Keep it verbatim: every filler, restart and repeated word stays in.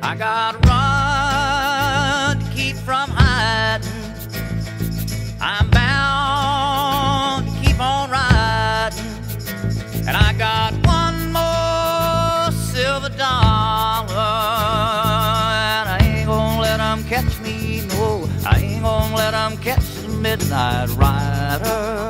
I gotta run to keep from hiding. I'm bound to keep on riding. And I got one more silver dollar, and I ain't gonna let 'em catch me, no, I ain't gonna let 'em catch the midnight rider.